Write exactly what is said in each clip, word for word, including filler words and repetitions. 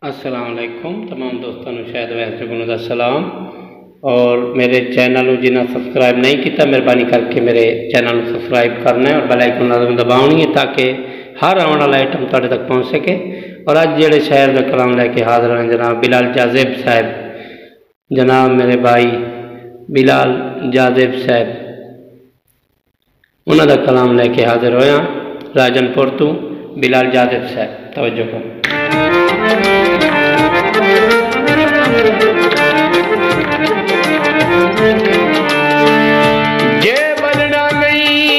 अस्सलाम वालेकुम तमाम दोस्तों को शायद वैसे गुण दा सलाम। और मेरे चैनल को जिन्हें सब्सक्राइब नहीं किया मेहरबानी करके मेरे चैनल को सब्सक्राइब करना है और बेल आइकन लाजमी दबानी है ताकि हर आने वाला आइटम तुहाडे तक पहुँच सके। और अज जेड़े शायर का कलाम लैके हाजिर हैं जनाब बिलाल जाज़ेब साहब, जनाब मेरे भाई बिलाल जाज़ेब साहब, उन्हों का कलाम लैके हाजिर होया राजनपुर तो बिलाल जाज़ेब साहब, तवज्जो करो। जे बनना नहीं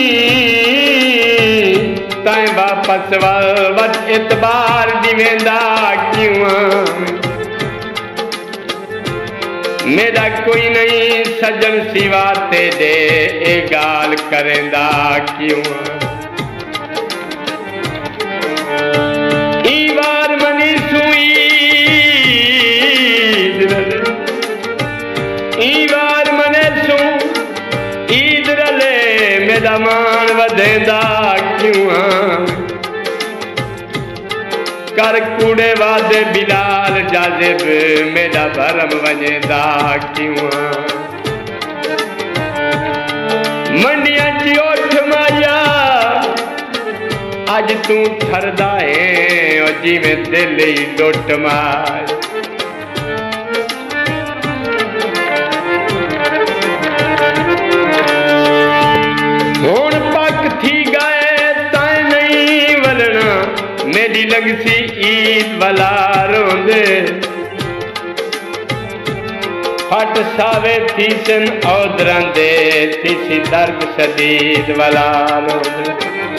ताए वापस वत इतबार दिवेंदा क्यों, मेरा कोई नहीं सजन सिवा तेरे ए गाल करेंदा क्यों। मेरा मान वधेंदा क्यों, कर कूड़े वादे बिलाल जाज़ेब मेरा भरम वजेंदा क्यों। मंडिया ची उठ माया अज तू ठरदा है और जिवें दिल ही लुट मार। हुण पक थी गए ताए नहीं वलना मेरी लगसी ईद वाला रोंदे, फट सावे थी सन औदरां दे थी दर्द शदीद वाला रोंदे।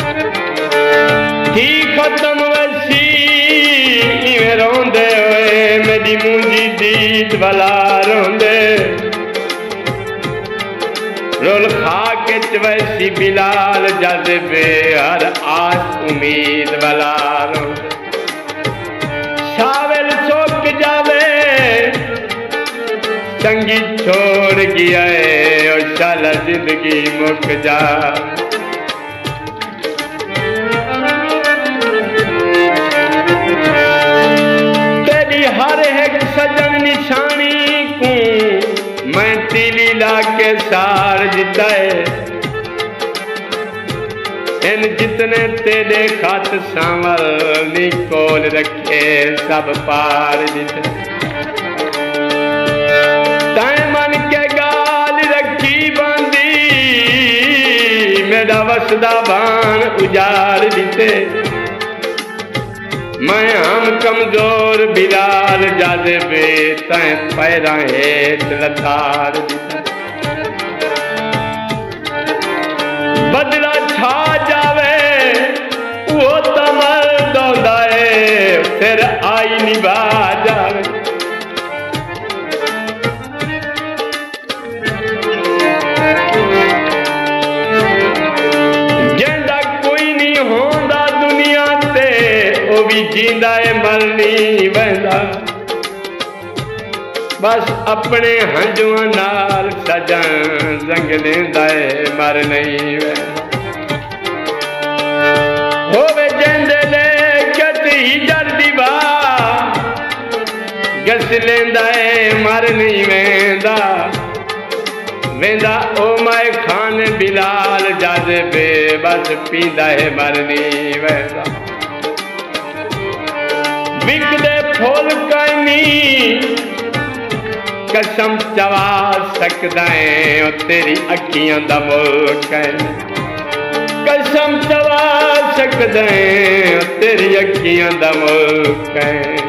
थी खत्म वसी इवें रोंदे होए मेरी मुंजी दीद वाला रोंदे। रोल खा के वैसी बिलाल जाज़ेब हर आस उम्मीद वाला सावेल सोक जावे संगी छोड़ गया है और साला जिंदगी मुक जा। तेरी हर एक सजन निशानी को मैं तीली ला के सार जिताए, इन जितने तेरे खात सांवल निकोल रखे सब पार जिते। तैं मन के गाल रखी बांधी मेरा वसदा बान उजाड़ दिते। मैं हम कमजोर बिलाल जाज़ेब तैं पैरा हेठ लतार दिता। बदला छा जावे वो तमल दौदाए फिर आई निभा जावे। जेंदा कोई नहीं होंदा दुनिया ते वो भी जींदा है मरनी वहदा। बस अपने हंजुआ नाल सजन संग लेंदा है मर नहीं वहदा। होवे जेंदे ले कती जल्दी बा गस लेंदा है मर नहीं वहदा। वेंदा ओ माए खान बिलाल जाज़ेब बस पींदा है मर नहीं वहदा। विकदे फूल कनी कसम चवा सकदा है और तेरी अखियां दा मुल्क है। कसम चवा सकदा है और तेरी अखियां दा मुल्क है।